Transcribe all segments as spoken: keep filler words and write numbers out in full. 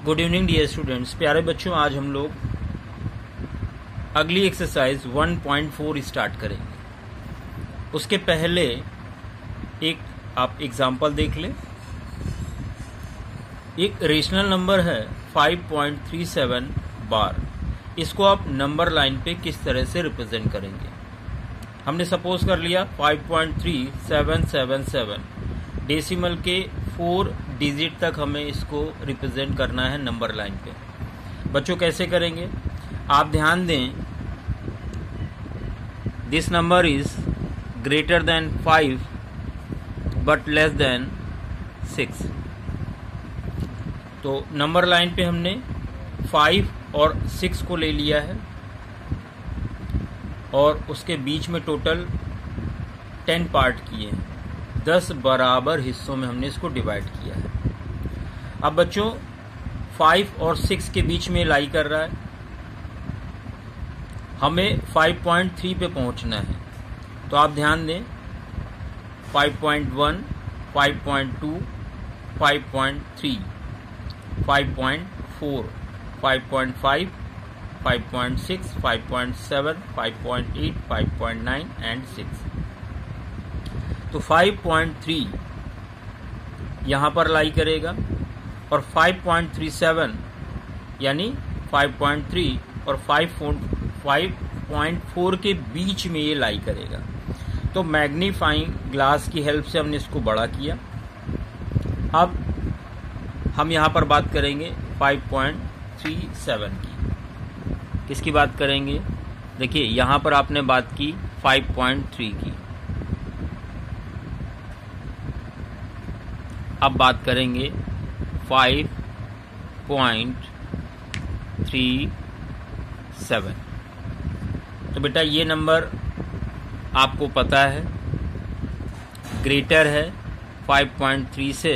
Good evening dear students. प्यारे बच्चों, आज हम लोग अगली exercise one point four start करेंगे। उसके पहले एक आप एग्जाम्पल देख लें। एक रेशनल नंबर है five point three seven bar. इसको आप नंबर लाइन पे किस तरह से रिप्रेजेंट करेंगे? हमने सपोज कर लिया five point three seven seven seven, decimal के फोर डिजिट तक हमें इसको रिप्रेजेंट करना है नंबर लाइन पे। बच्चों कैसे करेंगे आप ध्यान दें। This number is greater than five but less than six. तो नंबर लाइन पे हमने फाइव और सिक्स को ले लिया है और उसके बीच में टोटल टेन पार्ट किए हैं। दस बराबर हिस्सों में हमने इसको डिवाइड किया है। अब बच्चों फाइव और सिक्स के बीच में लाई कर रहा है, हमें फाइव पॉइंट थ्री पे पहुंचना है। तो आप ध्यान दें five point one, five point two, five point three, five point four, five point five, five point six, five point seven, five point eight, five point nine and six. तो five point three यहां पर lie करेगा और five point three seven यानी five point three और five point four के बीच में ये लाई करेगा। तो मैग्नीफाइंग ग्लास की हेल्प से हमने इसको बड़ा किया। अब हम यहां पर बात करेंगे फाइव पॉइंट थ्री सेवन की। किसकी बात करेंगे? देखिए यहां पर आपने बात की फाइव पॉइंट थ्री की। अब बात करेंगे फाइव पॉइंट थ्री सेवन। तो बेटा ये नंबर आपको पता है ग्रेटर है फाइव पॉइंट थ्री से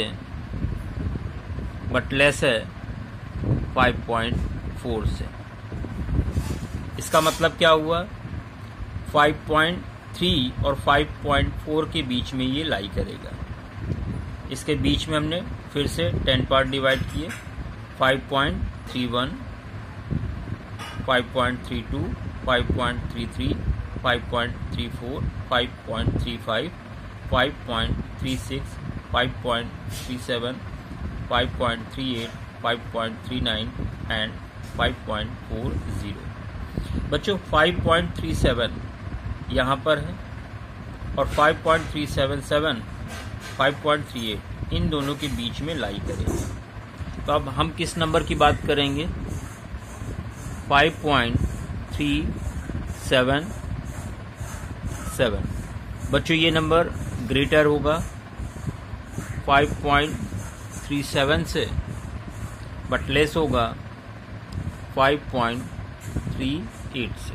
बट लेस है फाइव पॉइंट फोर से। इसका मतलब क्या हुआ? फाइव पॉइंट थ्री और फाइव पॉइंट फोर के बीच में ये लाई करेगा। इसके बीच में हमने फिर से टेन पार्ट डिवाइड किए। Five point three one, five point three two, five point three three, five point three four, five point three five, five point three six, five point three seven, five point three eight, five point three nine and five point four zero. बच्चों five point three seven यहाँ पर है और five point three seven seven, five point three eight इन दोनों के बीच में लाई करेंगे। तो अब हम किस नंबर की बात करेंगे? Five point three seven seven. बच्चों ये नंबर ग्रेटर होगा फाइव पॉइंट थ्री सेवन से बट लेस होगा फाइव पॉइंट थ्री एट से।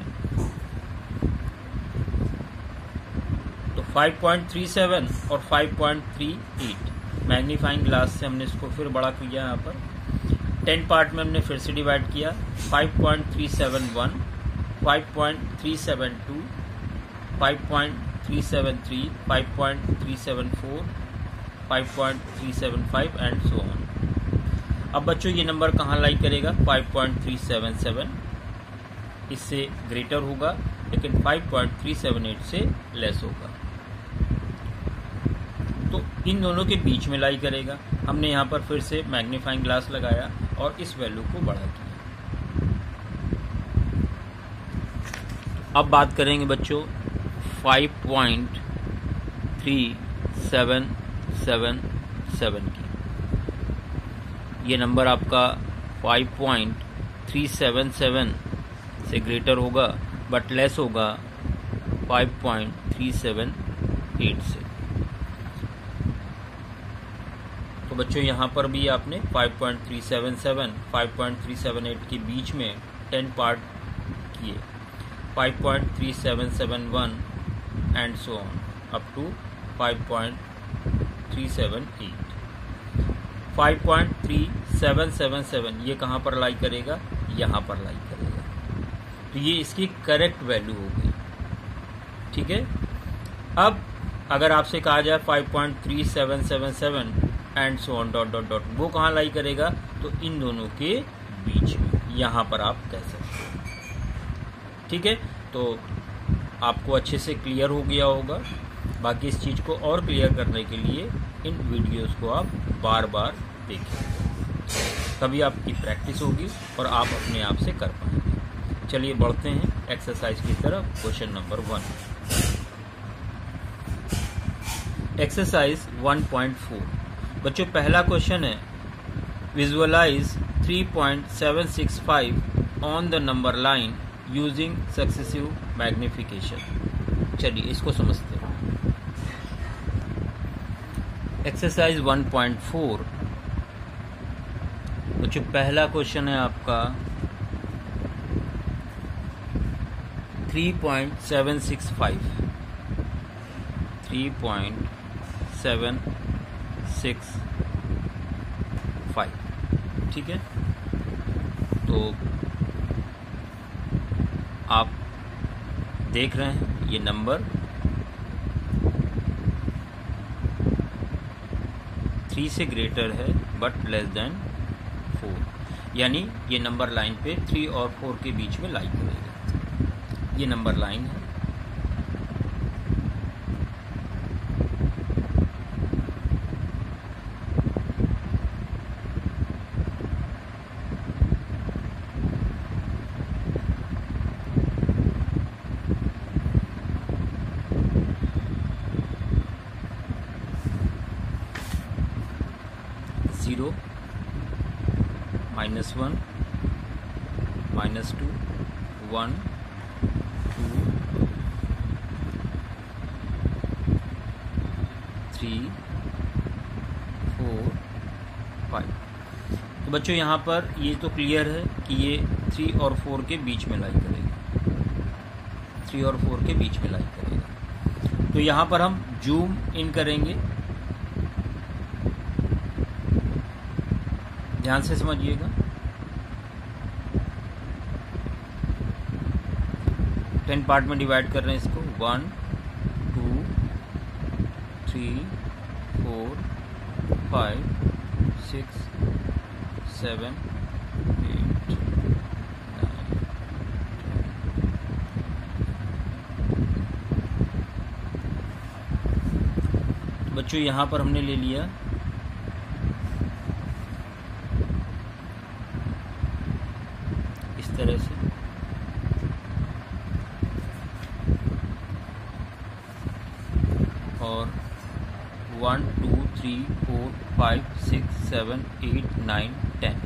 तो फाइव पॉइंट थ्री सेवन और five point three eight magnifying glass से हमने इसको फिर बड़ा किया। यहाँ पर टेन पार्ट में हमने फिर से डिवाइड किया। Five point three seven one, five point three seven two, five point three seven three, five point three seven four, five point three seven five and so on. अब बच्चों ये number कहाँ lie करेगा? Five point three seven seven इससे greater होगा लेकिन five point three seven eight से less होगा। तो इन दोनों के बीच में लाई करेगा। हमने यहाँ पर फिर से मैग्नीफाइंग ग्लास लगाया और इस वैल्यू को बड़ा किया। अब बात करेंगे बच्चों five point three seven seven seven की। ये नंबर आपका five point three seven seven से ग्रेटर होगा बट लेस होगा five point three seven eight से। तो बच्चों यहाँ पर भी आपने five point three seven seven, five point three seven eight के बीच में टेन पार्ट किए। Five point three seven seven one and so on up to five point three seven eight. Five point three seven seven seven ये कहाँ पर lie करेगा? यहाँ पर लाई करेगा। तो ये इसकी करेक्ट वैल्यू हो गई। ठीक है। अब अगर आपसे कहा जाए five point three seven seven seven and so on dot dot dot, वो कहाँ लाई करेगा? तो इन दोनों के बीच में, यहाँ पर आप कह सकते हो। ठीक है, तो आपको अच्छे से क्लियर हो गया होगा। बाकी इस चीज़ को और क्लियर करने के लिए इन वीडियोस को आप बार बार देखें, तभी आपकी प्रैक्टिस होगी और आप अपने आप से कर पाएंगे। चलिए बढ़ते हैं एक्सरसाइज की तरफ। Question number one, exercise one point four. बच्चों पहला क्वेश्चन है, visualise three point seven six five on the number line using successive magnification. चलिए इसको समझते हैं। एक्सरसाइज वन पॉइंट फोर बच्चों पहला क्वेश्चन है आपका three point seven six five, three point seven six five. ठीक है, तो आप देख रहे हैं ये नंबर थ्री से ग्रेटर है बट लेस देन फोर, यानी ये नंबर लाइन पे थ्री और फोर के बीच में लाई करेगा। ये नंबर लाइन है। Zero, minus one, minus two, one, two, three, four, five. तो बच्चों यहाँ पर ये तो क्लियर है कि ये थ्री और फोर के बीच में लाई करेगा, थ्री और फोर के बीच में लाई करेगा। तो यहाँ पर हम जूम इन करेंगे, ध्यान से समझिएगा। टेन पार्ट में डिवाइड कर रहे हैं इसको, one, two, three, four, five, six, seven, eight, nine, ten. बच्चों यहाँ पर हमने ले लिया तरह से, और one, two, three, four, five, six, seven, eight, nine, ten.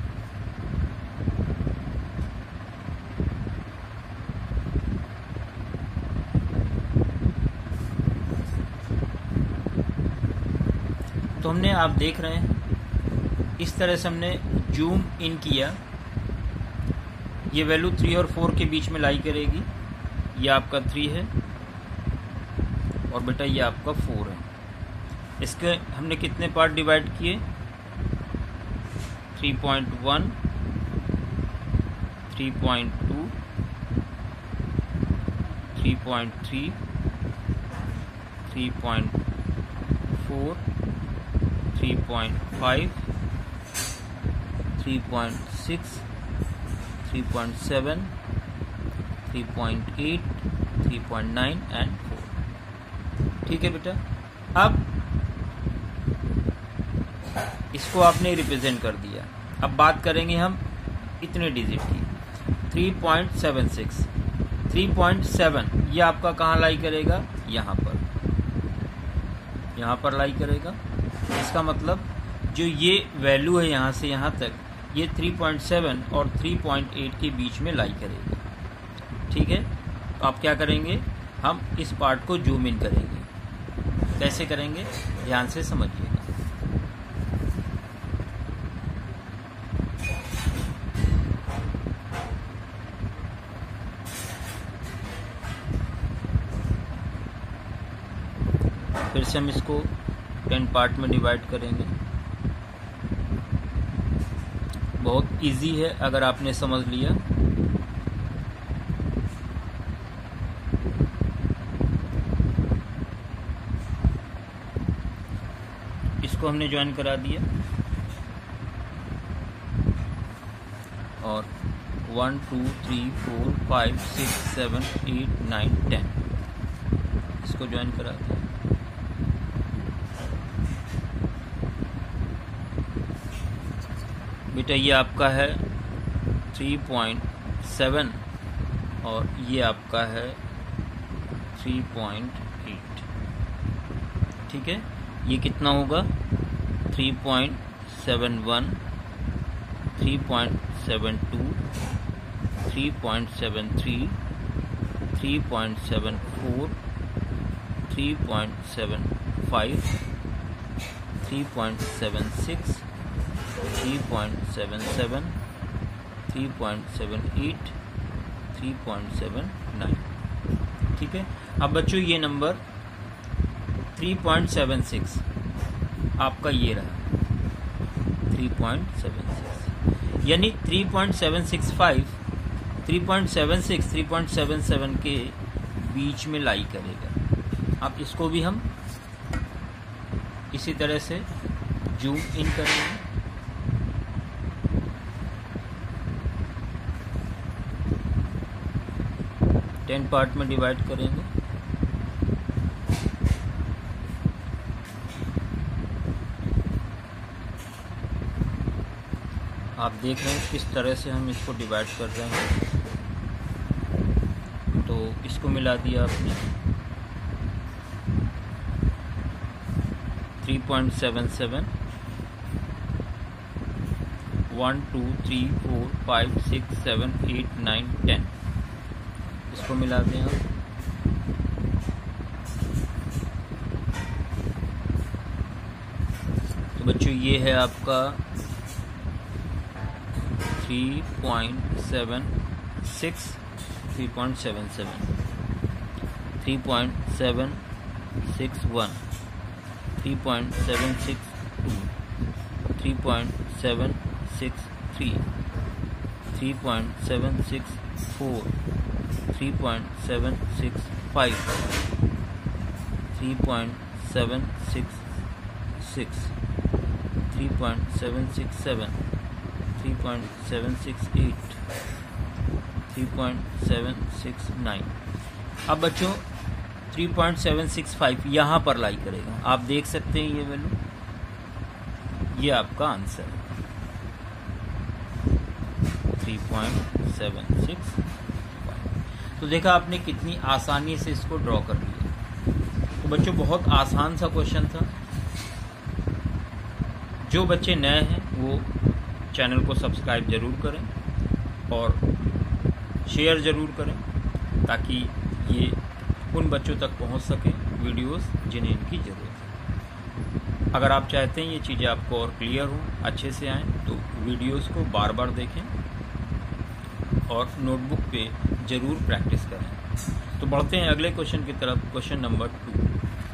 तो हमने, आप देख रहे हैं इस तरह से हमने जूम इन किया। ये वैल्यू थ्री और फोर के बीच में लाई करेगी। ये आपका थ्री है और बेटा ये आपका फोर है। इसके हमने कितने पार्ट डिवाइड किए, three point one, three point two, three point three, three point four, three point five, three point six, three point seven, three point eight, three point nine and four. ठीक है बेटा, अब इसको आपने represent कर दिया। अब बात करेंगे हम इतने डिजिट की, three point seven six, three point seven ये आपका कहाँ लाई करेगा, यहाँ पर, यहाँ पर लाई करेगा। इसका मतलब जो ये वैल्यू है यहाँ से यहाँ तक, ये थ्री पॉइंट सेवन और थ्री पॉइंट एट के बीच में लाई करेगी। ठीक है, तो आप क्या करेंगे, हम इस पार्ट को जूम इन करेंगे। कैसे करेंगे, ध्यान से समझिएगा। फिर से हम इसको टेन पार्ट में डिवाइड करेंगे। बहुत इजी है अगर आपने समझ लिया। इसको हमने ज्वाइन करा दिया। और one two three four five six seven eight nine ten, इसको ज्वाइन कराते हैं। बेटा ये आपका है थ्री पॉइंट सेवन और ये आपका है थ्री पॉइंट एट। ठीक है, ये कितना होगा three point seven one, three point seven two, three point seven three, three point seven four, three point seven five, three point seven six, three point seven seven, three point seven eight, three point seven nine. ठीक है, अब बच्चों ये number three point seven six आपका ये रहा three point seven six, यानी three point seven six five, three point seven six, three point seven seven के बीच में लाई करेगा। अब इसको भी हम इसी तरह से जूम इन करेंगे। टेन पार्ट में डिवाइड करेंगे। आप देख रहे हैं किस तरह से हम इसको डिवाइड कर रहे हैं। तो इसको मिला दिया आपने three point seven seven, one two three four five six seven eight nine ten, इसको मिला दें आप। तो बच्चों ये है आपका three point seven six, three point seven seven, three point seven six one, three point seven six two, three point seven six three, three point seven six four, three point seven six five, three point seven six six, three point seven six seven, three point seven six eight, three point seven six nine. अब बच्चों three point seven six five यहाँ पर lie करेगा। आप देख सकते हैं ये वैल्यू, ये आपका आंसर है three point seven six five. तो देखा आपने कितनी आसानी से इसको ड्रॉ कर लिया। तो बच्चों बहुत आसान सा क्वेश्चन था। जो बच्चे नए हैं वो चैनल को सब्सक्राइब जरूर करें और शेयर जरूर करें ताकि ये उन बच्चों तक पहुंच सके वीडियोस जिन्हें इनकी ज़रूरत है। अगर आप चाहते हैं ये चीज़ें आपको और क्लियर हो, अच्छे से आएँ, तो वीडियोस को बार बार देखें और नोटबुक पे ज़रूर प्रैक्टिस करें। तो बढ़ते हैं अगले क्वेश्चन की तरफ। Question number two.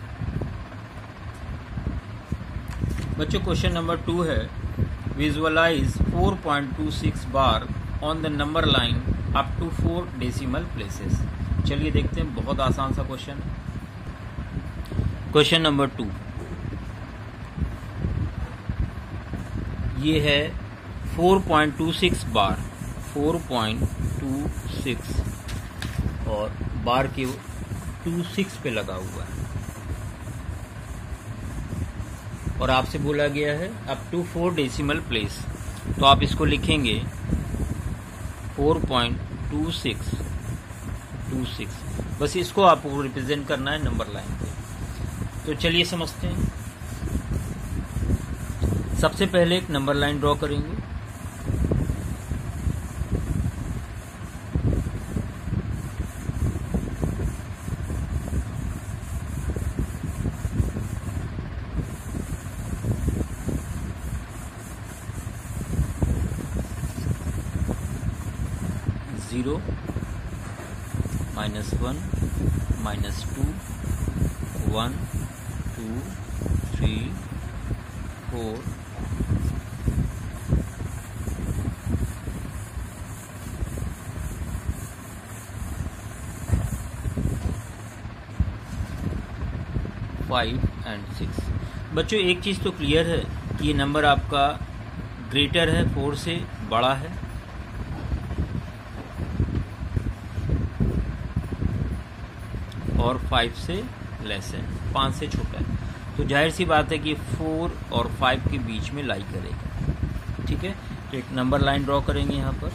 बच्चों क्वेश्चन नंबर टू है, visualise four point two six bar on the number line up to four decimal places. चलिए देखते हैं, बहुत आसान सा क्वेश्चन। क्वेश्चन नंबर टू ये है four point two six bar, four point two six और बार के टू सिक्स पे लगा हुआ है और आपसे बोला गया है up to four decimal place. तो आप इसको लिखेंगे four point two six two six, बस इसको आपको रिप्रेजेंट करना है नंबर लाइन पे। तो चलिए समझते हैं। सबसे पहले एक नंबर लाइन ड्रॉ करेंगे। Zero, minus one, minus two, one, two, three, four, five and six. बच्चों एक चीज़ तो क्लियर है कि ये नंबर आपका ग्रेटर है, फोर से बड़ा है, और फाइव से लेस है, पाँच से छोटा है, तो जाहिर सी बात है कि फोर और फाइव के बीच में लाई करेगा। ठीक है, तो एक नंबर लाइन ड्रॉ करेंगे यहाँ पर।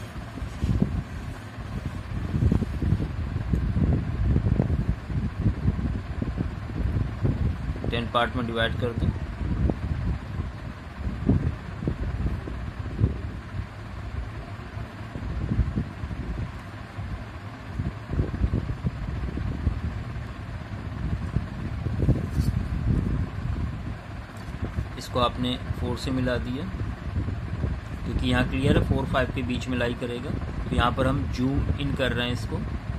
टेन पार्ट में डिवाइड कर दो। इसको आपने फोर से मिला दिया, क्योंकि यहाँ क्लियर है फोर फाइव के बीच में लाई करेगा। तो यहाँ पर हम जूम इन कर रहे हैं इसको।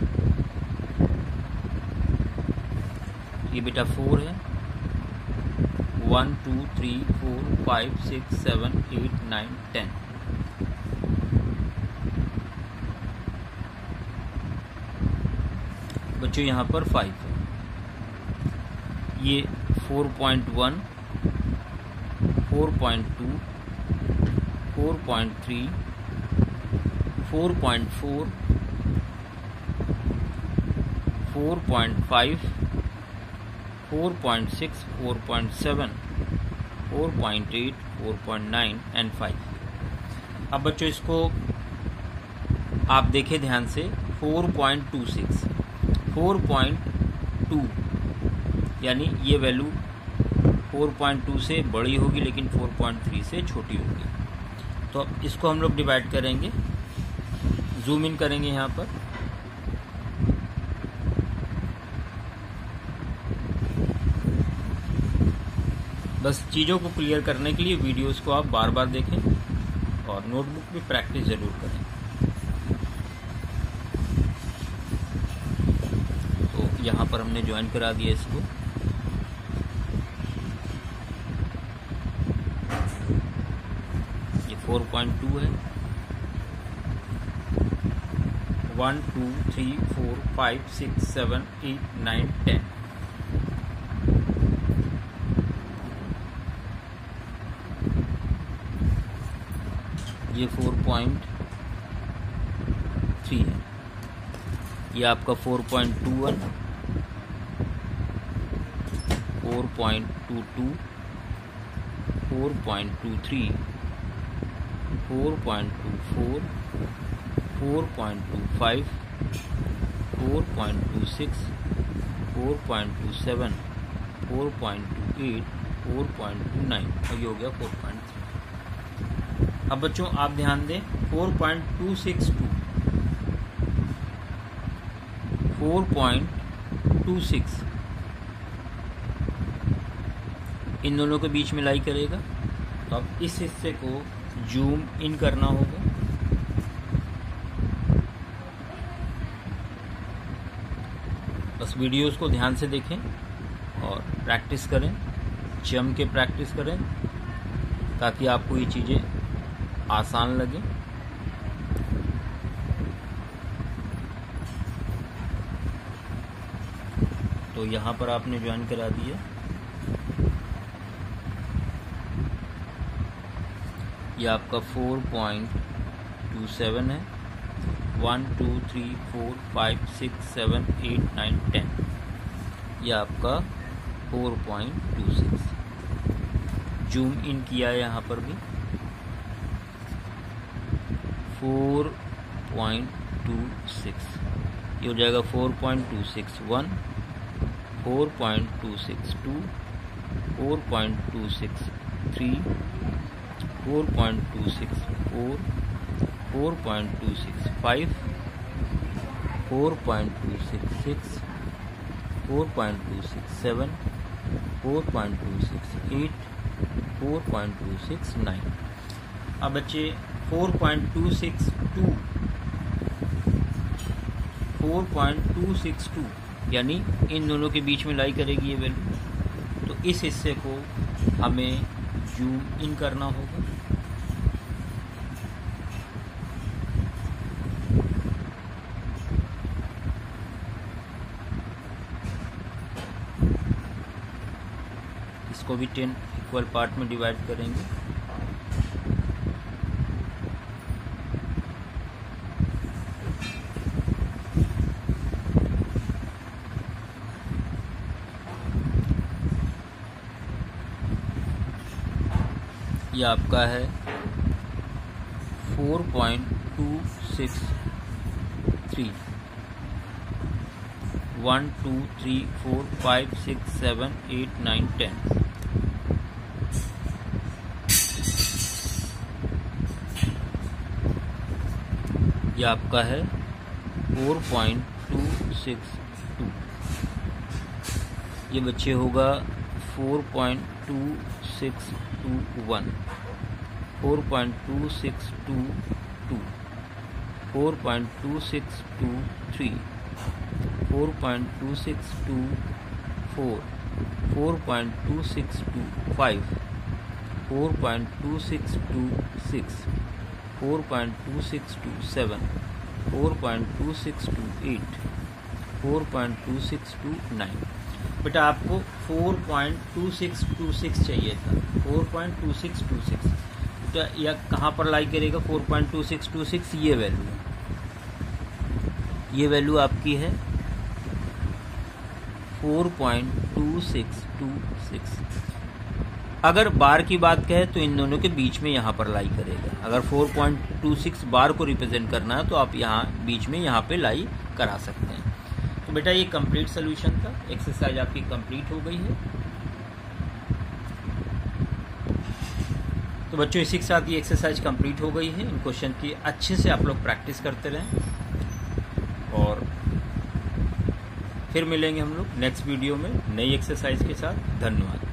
ये बेटा फोर है, one two three four five six seven eight nine ten. बच्चों यहाँ पर फाइव है, ये four point one, four point two, four point three, four point four, four point five, four point six, four point seven, four point eight, four point nine and five. अब बच्चों इसको आप देखें ध्यान से, four point two six, four point two यानी ये value four point to से बड़ी होगी लेकिन फोर पॉइंट थ्री से छोटी होगी। तो अब इसको हम लोग डिवाइड करेंगे, जूम इन करेंगे यहाँ पर। बस चीज़ों को क्लियर करने के लिए वीडियोस को आप बार बार देखें और नोटबुक में प्रैक्टिस ज़रूर करें। तो यहाँ पर हमने ज्वाइन करा दिया इसको। ये फोर पॉइंट टू है, one two three four five six seven eight nine ten. ये फोर पॉइंट थ्री है, ये आपका four point two one, four point two two, four point two three, four point two four, four point two five, four point two six, four point two seven, four point two eight, four point two nine और ये हो गया four point three. अब बच्चों आप ध्यान दें, four point two six two, four point two six इन दोनों के बीच में लाई करेगा। तो अब इस हिस्से को जूम इन करना होगा। बस वीडियोस को ध्यान से देखें और प्रैक्टिस करें, जम के प्रैक्टिस करें ताकि आपको ये चीज़ें आसान लगे। तो यहाँ पर आपने ज्वाइन करा दिया। ये आपका फोर पॉइंट टू सेवन है, one two three four five six seven eight nine ten. ये आपका four point two six. Zoom in किया है यहाँ पर भी, फोर पॉइंट टू सिक्स, ये हो जाएगा four point two six one, four point two six two, four point two six three, four point two six four, four point two six five, four point two six six, four point two six seven, four point two six eight, four point two six nine. अब बच्चे four point two six two, four point two six two यानी इन दोनों के बीच में लाई करेगी ये वैल्यू। तो इस हिस्से को हमें जूम इन करना होगा। इसको भी टेन इक्वल पार्ट में डिवाइड करेंगे। ये आपका है four point two six three. One two three four five six seven eight nine ten. ये आपका है four point two six two. ये बच्चे होगा four point two six two one, four point two six two two, four point two six two three, four point two six two four, four point two six two five, four point two six two six, four point two six two seven, four point two six two eight, four point two six two nine. बेटा आपको four point two six two six चाहिए था, four point two six two six. बेटा यह कहाँ पर lie करेगा? Four point two six two six ये वैल्यू है, ये वैल्यू आपकी है four point two six two six. अगर बार की बात कहे तो इन दोनों के बीच में यहाँ पर लाई करेगा। अगर four point two six bar को रिप्रेजेंट करना है तो आप यहाँ बीच में यहाँ पे लाई करा सकते हैं। तो बेटा ये कंप्लीट सोल्यूशन था, एक्सरसाइज आपकी कंप्लीट हो गई है। तो बच्चों इसी के साथ ये एक्सरसाइज कंप्लीट हो गई है। इन क्वेश्चन की अच्छे से आप लोग प्रैक्टिस करते रहें और फिर मिलेंगे हम लोग नेक्स्ट वीडियो में नई एक्सरसाइज के साथ। धन्यवाद।